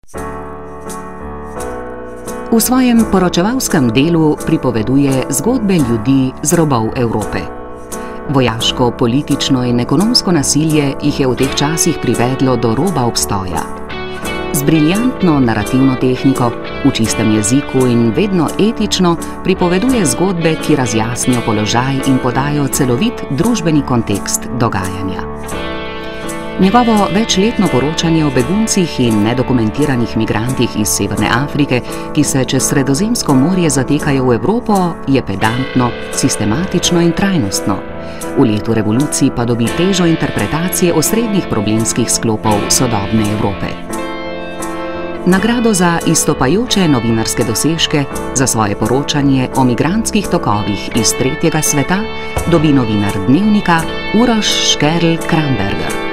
V svojem poročevalskem delu pripoveduje zgodbe ljudi z robov Evrope. Vojaško, politično in ekonomsko nasilje jih je v teh časih privedlo do roba obstoja. Z briljantno narativno tehniko, v čistem jeziku in vedno etično pripoveduje zgodbe, ki razjasnijo položaj in podajo celovit družbeni kontekst dogajanja. Njegovo večletno poročanje o beguncih in nedokumentiranih migrantih iz Severne Afrike, ki se čez Sredozemsko morje zatekajo v Evropo, je pedantno, sistematično in trajnostno. V letu revolucij pa dobi težo interpretacije osrednjih problemskih sklopov sodobne Evrope. Nagrado za izstopajoče novinarske dosežke za svoje poročanje o migrantskih tokovih iz tretjega sveta dobi novinar Dnevnika Uroš Škerl Kramberger.